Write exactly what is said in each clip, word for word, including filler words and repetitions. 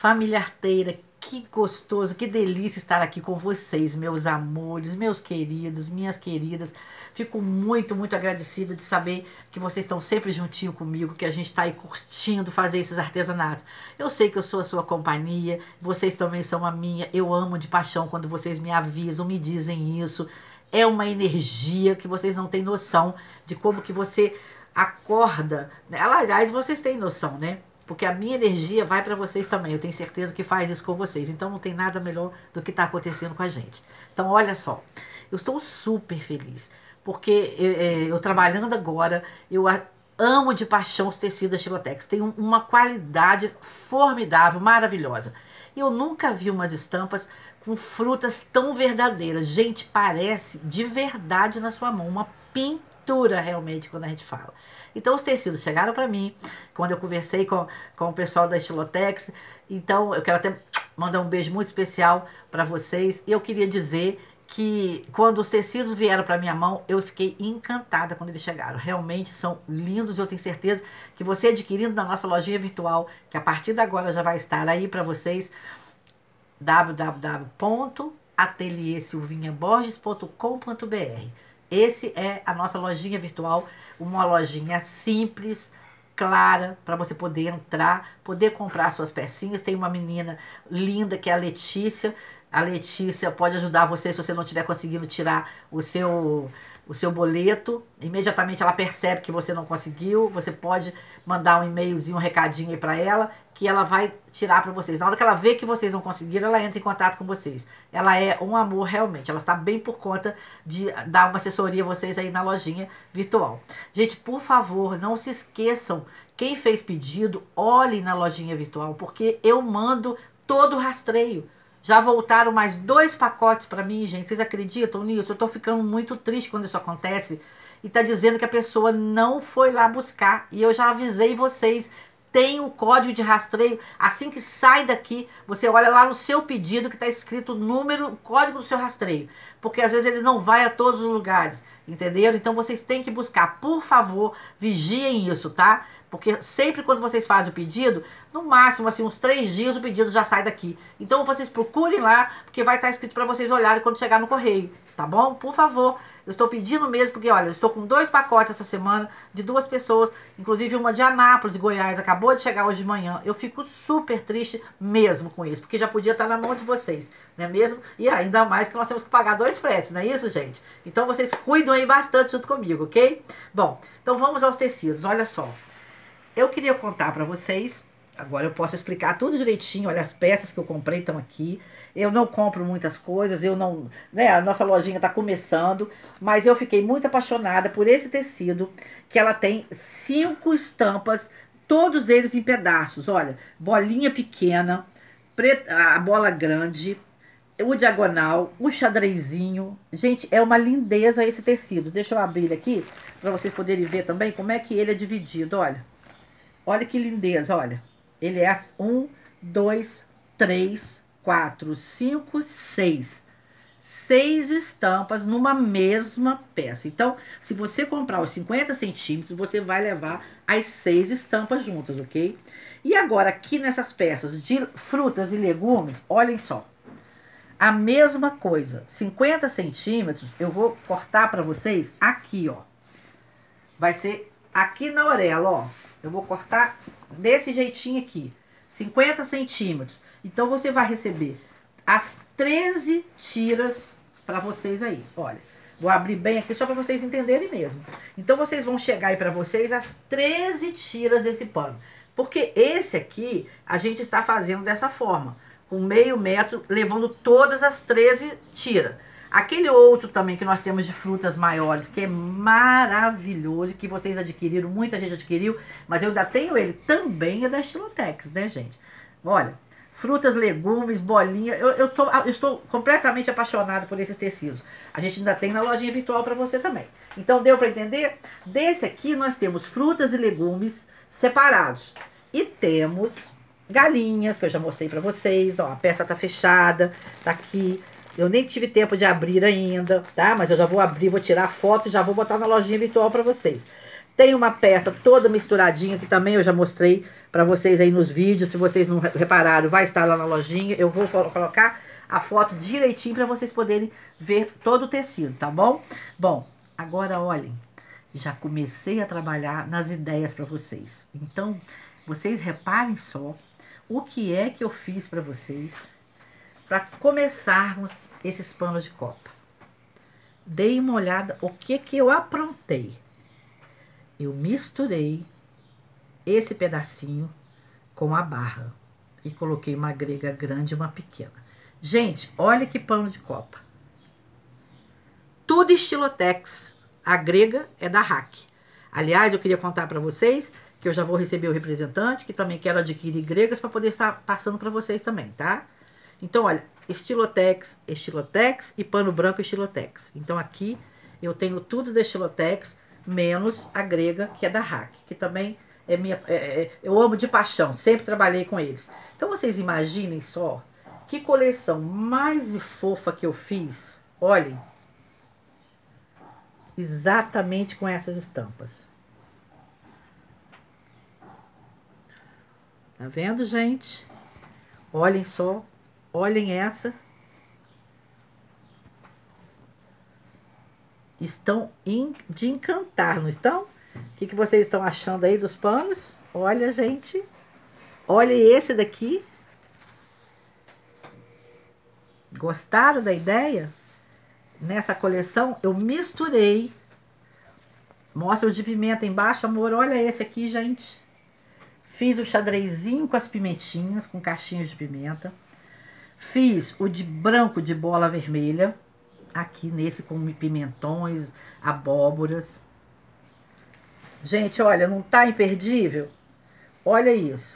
Família Arteira, que gostoso, que delícia estar aqui com vocês, meus amores, meus queridos, minhas queridas. Fico muito, muito agradecida de saber que vocês estão sempre juntinho comigo, que a gente está aí curtindo fazer esses artesanatos. Eu sei que eu sou a sua companhia, vocês também são a minha. Eu amo de paixão quando vocês me avisam, me dizem isso. É uma energia que vocês não têm noção de como que você acorda, né? Aliás, vocês têm noção, né? Porque a minha energia vai para vocês também. Eu tenho certeza que faz isso com vocês. Então não tem nada melhor do que está acontecendo com a gente. Então olha só, eu estou super feliz. Porque eu, eu trabalhando agora, eu amo de paixão os tecidos da Estilotex. Tem um, uma qualidade formidável, maravilhosa. Eu nunca vi umas estampas com frutas tão verdadeiras. Gente, parece de verdade na sua mão. Uma pintura realmente quando a gente fala. Então os tecidos chegaram para mim quando eu conversei com, com o pessoal da Estilotex. Então eu quero até mandar um beijo muito especial para vocês. E eu queria dizer que quando os tecidos vieram para minha mão, eu fiquei encantada quando eles chegaram. Realmente são lindos e eu tenho certeza que você adquirindo na nossa lojinha virtual, que a partir de agora já vai estar aí para vocês, w w w ponto ateliê silvinha borges ponto com ponto b r. Esse é a nossa lojinha virtual, uma lojinha simples, clara, para você poder entrar, poder comprar suas pecinhas. Tem uma menina linda que é a Letícia. A Letícia pode ajudar você se você não estiver conseguindo tirar o seu, o seu boleto. Imediatamente ela percebe que você não conseguiu. Você pode mandar um e-mailzinho, um recadinho aí para ela, que ela vai tirar para vocês. Na hora que ela vê que vocês não conseguiram, ela entra em contato com vocês. Ela é um amor realmente. Ela está bem por conta de dar uma assessoria a vocês aí na lojinha virtual. Gente, por favor, não se esqueçam. Quem fez pedido, olhem na lojinha virtual, porque eu mando todo o rastreio. Já voltaram mais dois pacotes para mim, gente. Vocês acreditam nisso? Eu tô ficando muito triste quando isso acontece. E tá dizendo que a pessoa não foi lá buscar. E eu já avisei vocês. Tem o código de rastreio. Assim que sai daqui, você olha lá no seu pedido que tá escrito o número, o código do seu rastreio. Porque às vezes eles não vai a todos os lugares. Entenderam? Então vocês têm que buscar. Por favor, vigiem isso, tá? Porque sempre quando vocês fazem o pedido, no máximo, assim, uns três dias o pedido já sai daqui. Então vocês procurem lá, porque vai estar escrito para vocês olharem quando chegar no correio, tá bom? Por favor, eu estou pedindo mesmo, porque olha, eu estou com dois pacotes essa semana de duas pessoas, inclusive uma de Anápolis, Goiás, acabou de chegar hoje de manhã. Eu fico super triste mesmo com isso, porque já podia estar na mão de vocês, não é mesmo? E ainda mais que nós temos que pagar dois fretes, não é isso, gente? Então vocês cuidam aí bastante junto comigo, ok? Bom, então vamos aos tecidos, olha só. Eu queria contar para vocês, agora eu posso explicar tudo direitinho, olha, as peças que eu comprei estão aqui. Eu não compro muitas coisas, eu não, né, a nossa lojinha está começando, mas eu fiquei muito apaixonada por esse tecido, que ela tem cinco estampas, todos eles em pedaços, olha, bolinha pequena, preta, a bola grande, o diagonal, o xadrezinho. Gente, é uma lindeza esse tecido. Deixa eu abrir ele aqui, para vocês poderem ver também como é que ele é dividido, olha. Olha que lindeza, olha. Ele é um, dois, três, quatro, cinco, seis. Seis estampas numa mesma peça. Então, se você comprar os cinquenta centímetros, você vai levar as seis estampas juntas, ok? E agora, aqui nessas peças de frutas e legumes, olhem só. A mesma coisa. cinquenta centímetros, eu vou cortar para vocês aqui, ó. Vai ser aqui na orelha, ó. Eu vou cortar desse jeitinho aqui, cinquenta centímetros. Então, você vai receber as treze tiras para vocês aí, olha. Vou abrir bem aqui só para vocês entenderem mesmo. Então, vocês vão chegar aí para vocês as treze tiras desse pano. Porque esse aqui, a gente está fazendo dessa forma, com meio metro, levando todas as treze tiras. Aquele outro também que nós temos de frutas maiores, que é maravilhoso, que vocês adquiriram, muita gente adquiriu, mas eu ainda tenho ele, também é da Estilotex, né, gente? Olha, frutas, legumes, bolinha, eu, eu, tô, eu estou completamente apaixonada por esses tecidos. A gente ainda tem na lojinha virtual para você também. Então, deu para entender? Desse aqui nós temos frutas e legumes separados. E temos galinhas, que eu já mostrei para vocês, ó, a peça tá fechada, tá aqui. Eu nem tive tempo de abrir ainda, tá? Mas eu já vou abrir, vou tirar foto e já vou botar na lojinha virtual para vocês. Tem uma peça toda misturadinha, que também eu já mostrei pra vocês aí nos vídeos. Se vocês não repararam, vai estar lá na lojinha. Eu vou colocar a foto direitinho pra vocês poderem ver todo o tecido, tá bom? Bom, agora olhem, já comecei a trabalhar nas ideias pra vocês. Então, vocês reparem só o que é que eu fiz pra vocês para começarmos esses panos de copa. Dei uma olhada o que que eu aprontei. Eu misturei esse pedacinho com a barra e coloquei uma grega grande e uma pequena. Gente, olha que pano de copa. Tudo estilotex. A grega é da Hack. Aliás, eu queria contar para vocês que eu já vou receber o representante, que também quero adquirir gregas para poder estar passando para vocês também, tá? Então, olha, estilotex, estilotex e pano branco estilotex. Então, aqui eu tenho tudo da estilotex, menos a grega, que é da Hack, que também é minha, é, é, eu amo de paixão, sempre trabalhei com eles. Então, vocês imaginem só que coleção mais fofa que eu fiz. Olhem, exatamente com essas estampas. Tá vendo, gente? Olhem só, olhem essa. Estão de encantar, não estão? O que, que vocês estão achando aí dos panos? Olha, gente. Olha esse daqui. Gostaram da ideia? Nessa coleção eu misturei. Mostra o de pimenta embaixo, amor. Olha esse aqui, gente. Fiz o xadrezinho com as pimentinhas, com caixinhos de pimenta. Fiz o de branco de bola vermelha. Aqui nesse com pimentões, abóboras. Gente, olha, não tá imperdível? Olha isso.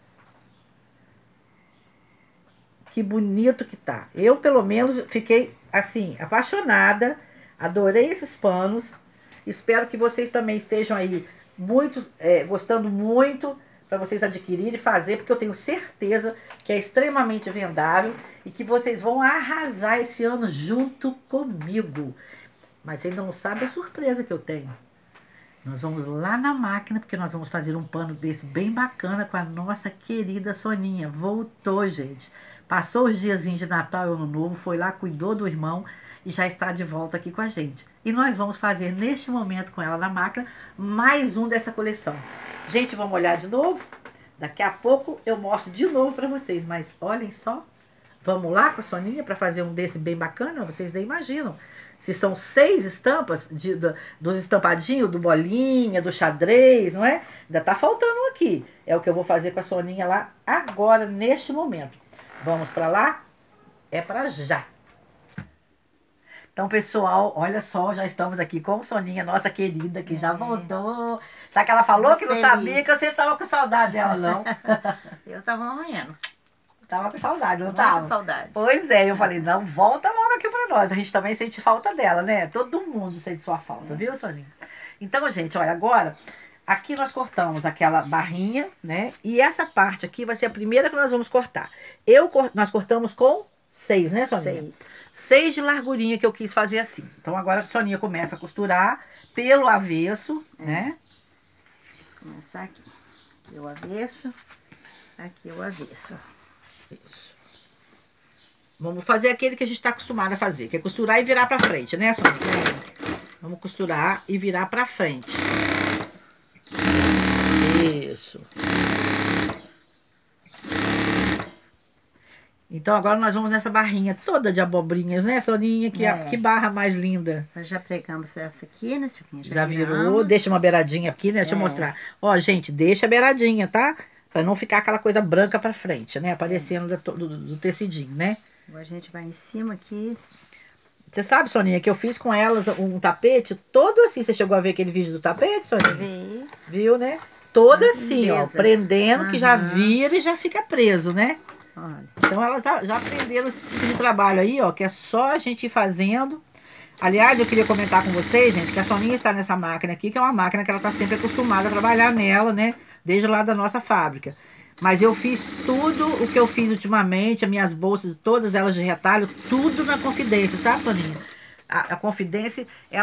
Que bonito que tá. Eu, pelo menos, fiquei, assim, apaixonada. Adorei esses panos. Espero que vocês também estejam aí muito, é, gostando muito, para vocês adquirirem e fazer, porque eu tenho certeza que é extremamente vendável e que vocês vão arrasar esse ano junto comigo. Mas você ainda não sabe a surpresa que eu tenho. Nós vamos lá na máquina, porque nós vamos fazer um pano desse bem bacana com a nossa querida Soninha. Voltou, gente. Passou os diazinhos de Natal e Ano Novo, foi lá, cuidou do irmão e já está de volta aqui com a gente. E nós vamos fazer neste momento com ela na máquina mais um dessa coleção. Gente, vamos olhar de novo? Daqui a pouco eu mostro de novo para vocês, mas olhem só. Vamos lá com a Soninha para fazer um desse bem bacana? Vocês nem imaginam. Se são seis estampas de, do, dos estampadinhos, do bolinha, do xadrez, não é? Ainda tá faltando um aqui. É o que eu vou fazer com a Soninha lá agora, neste momento. Vamos para lá? É para já. Então, pessoal, olha só, já estamos aqui com a Soninha, nossa querida, que é. já voltou. Sabe que ela falou Muito que não feliz. sabia que você estava com saudade dela, não? Eu estava morrendo. Tava com saudade, não Muita tava? saudade. Pois é, eu falei, não, volta logo aqui pra nós. A gente também sente falta dela, né? Todo mundo sente sua falta, é. viu, Soninha? Então, gente, olha, agora, aqui nós cortamos aquela barrinha, né? E essa parte aqui vai ser a primeira que nós vamos cortar. Eu, nós cortamos com seis, né, Soninha? Seis. Seis de largurinha que eu quis fazer assim. Então, agora a Soninha começa a costurar pelo avesso, é. né? Vamos começar aqui. Aqui o avesso, aqui o avesso. Isso. Vamos fazer aquele que a gente está acostumado a fazer, que é costurar e virar pra frente, né, Soninha? Vamos costurar e virar pra frente. Isso. Então, agora nós vamos nessa barrinha toda de abobrinhas, né, Soninha? Que, é. que barra mais linda. Nós já pregamos essa aqui, né, Silvinha? Já, já virou. Deixa uma beiradinha aqui, né? Deixa é. eu mostrar. Ó, gente, deixa a beiradinha, tá? Pra não ficar aquela coisa branca pra frente, né? Aparecendo é. do, do, do tecidinho, né? Agora a gente vai em cima aqui. Você sabe, Soninha, que eu fiz com elas um tapete todo assim. Você chegou a ver aquele vídeo do tapete, Soninha? Vi. Viu, né? Todo assim, beleza. ó. Prendendo, uhum. que já vira e já fica preso, né? Olha. Então elas já, já aprenderam esse tipo de trabalho aí, ó. Que é só a gente ir fazendo. Aliás, eu queria comentar com vocês, gente, que a Soninha está nessa máquina aqui, que é uma máquina que ela tá sempre acostumada a trabalhar nela, né? Desde lá da nossa fábrica. Mas eu fiz tudo o que eu fiz ultimamente, as minhas bolsas, todas elas de retalho, tudo na Confidência, sabe, Soninha? A, a Confidência, ela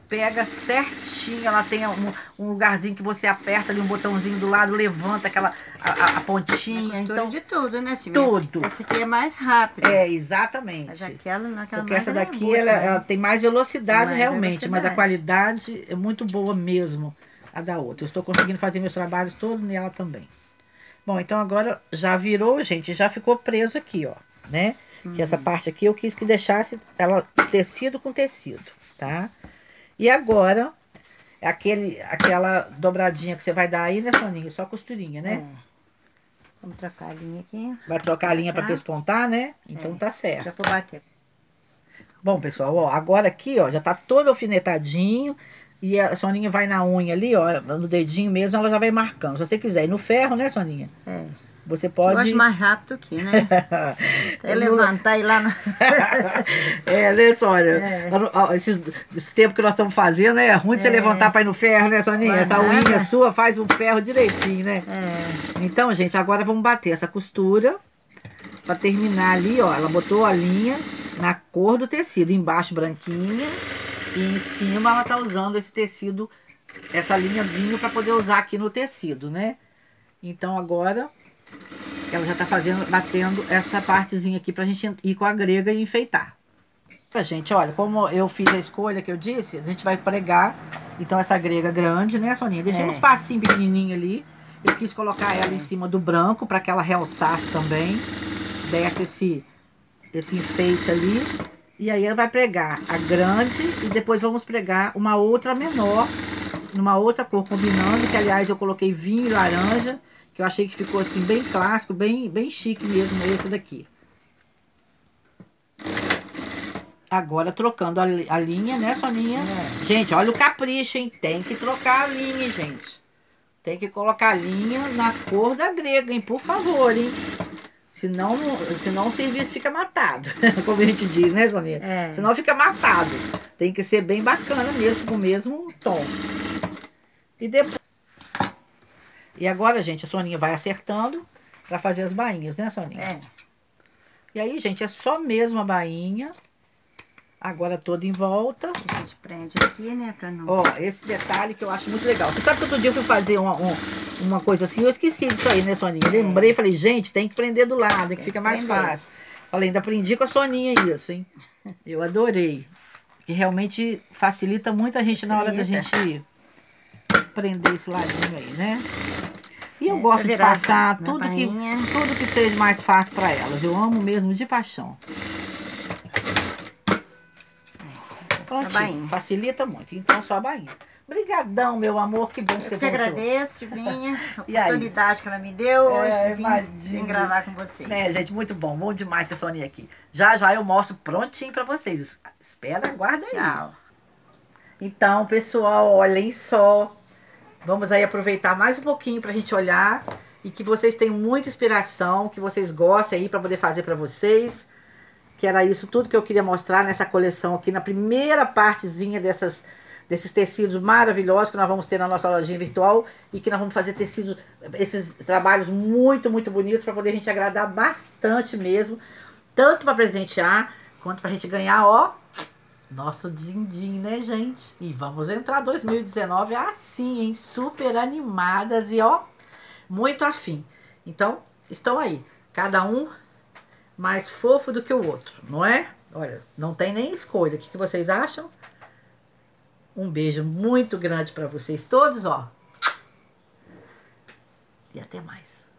pega certinho, ela tem um, um lugarzinho que você aperta ali, um botãozinho do lado, levanta aquela a, a- a pontinha. Então, de tudo, né, Silvia? tudo. Essa aqui é mais rápida. É, exatamente. Mas aquela, naquela Porque mais essa ela é daqui, muito ela, ela mais- tem mais velocidade mais realmente, mas a velocidade. qualidade é muito boa mesmo, a da outra. Eu estou conseguindo fazer meus trabalhos todos nela também. Bom, então agora já virou, gente, já ficou preso aqui, ó, né? Que essa parte aqui eu quis que deixasse ela tecido com tecido, tá? E agora, aquele, aquela dobradinha que você vai dar aí, né, Soninha? Só costurinha, né? É. Vamos trocar a linha aqui. Vai trocar a linha para Tá. pespontar, né? Então É. tá certo. Já vou bater. Bom, pessoal, ó, agora aqui, ó, já tá todo alfinetadinho. E a Soninha vai na unha ali, ó, no dedinho mesmo, ela já vai marcando. Se você quiser ir no ferro, né, Soninha? É. Você Eu pode... acho mais rápido aqui, né? É levantar e ir lá no... É, né, Sônia? É. Ó, Esses, esse tempo que nós estamos fazendo, é ruim de você É. levantar para ir no ferro, né, Soninha? Vai Essa nada. unha sua faz o ferro direitinho, né? É. Então, gente, agora vamos bater essa costura para terminar ali, ó. Ela botou a linha na cor do tecido, embaixo branquinha e em cima ela tá usando esse tecido, essa linha vinho para poder usar aqui no tecido, né? Então agora ela já tá fazendo, batendo essa partezinha aqui pra gente ir com a grega e enfeitar. Pra gente, olha, como eu fiz a escolha que eu disse, a gente vai pregar, então essa grega grande, né, Soninha? Deixei É. uns passinhos pequenininhos ali. Eu quis colocar ela em cima do branco para que ela realçasse também, desse esse, esse enfeite ali. E aí ela vai pregar a grande e depois vamos pregar uma outra menor, numa outra cor combinando, que aliás eu coloquei vinho e laranja, que eu achei que ficou assim bem clássico, bem, bem chique mesmo esse daqui. Agora trocando a, li- a linha, né, Soninha? É. Gente, olha o capricho, hein? Tem que trocar a linha, gente. Tem que colocar a linha na cor da grega, hein? Por favor, hein? Senão, senão o serviço fica matado, como a gente diz, né, Soninha? É. Senão fica matado. Tem que ser bem bacana mesmo, com o mesmo tom. E depois... E agora, gente, a Soninha vai acertando pra fazer as bainhas, né, Soninha? É. E aí, gente, é só mesmo a bainha. Agora toda em volta. A gente prende aqui, né? Pra não... Ó, esse detalhe que eu acho muito legal. Você sabe que outro dia eu fui fazer uma, um- uma coisa assim, eu esqueci disso aí, né, Soninha? Lembrei, falei, gente, tem que prender do lado, que Tem fica que mais prender. fácil. Falei, ainda aprendi com a Soninha isso, hein? Eu adorei. Que realmente facilita muito a gente na hora da Facilita. gente prender esse ladinho aí, né? E eu É, gosto pra de virar passar na tudo que, bainha. tudo que seja mais fácil para elas. Eu amo mesmo de paixão. Só a Prontinho, bainha. facilita muito. Então, só a bainha. Obrigadão, meu amor. Que bom que você Eu te voltou. agradeço, Silvinha, a E aí? oportunidade que ela me deu hoje É, de vir, imagino. vir gravar com vocês. Né, gente, muito bom. Bom demais ter Soninha aqui. Já, já eu mostro prontinho pra vocês. Espera, aguarda aí. Tchau. Então, pessoal, olhem só. Vamos aí aproveitar mais um pouquinho pra gente olhar. E que vocês tenham muita inspiração, que vocês gostem aí pra poder fazer pra vocês. Que era isso tudo que eu queria mostrar nessa coleção aqui, na primeira partezinha dessas, desses tecidos maravilhosos que nós vamos ter na nossa lojinha virtual. E que nós vamos fazer tecidos, esses trabalhos muito, muito bonitos para poder a gente agradar bastante mesmo. Tanto para presentear, quanto pra gente ganhar, ó, nosso din-din, né, gente? E vamos entrar dois mil e dezenove assim, hein? Super animadas e, ó, muito afim. Então, estão aí. Cada um mais fofo do que o outro, não é? Olha, não tem nem escolha. O que, que vocês acham? Um beijo muito grande para vocês todos, ó. E até mais.